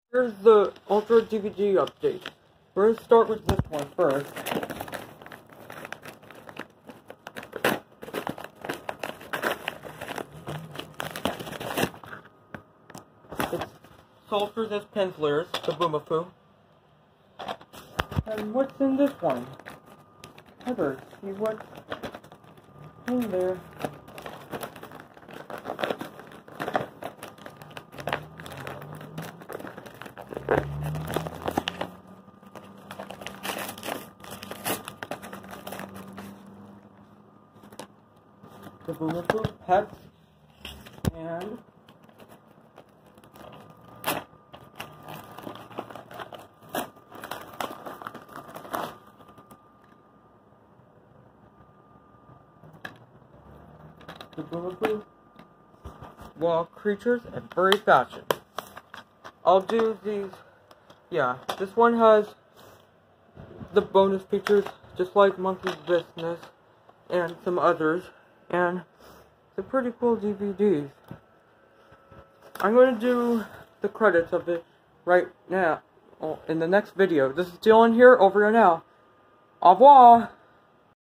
Here's the Ultra DVD update. We're going to start with this one first. It's Sauteurs as Penseurs, Zoboomafoo. And what's in this one? Let's see what's in there. Zoboomafoo pets and Zoboomafoo wild creatures and furry fashion. I'll do these. Yeah, this one has the bonus features just like Monkey's Business and some others. And they're pretty cool DVDs. I'm going to do the credits of it right now in the next video. This is Dylan here, over and out. Au revoir!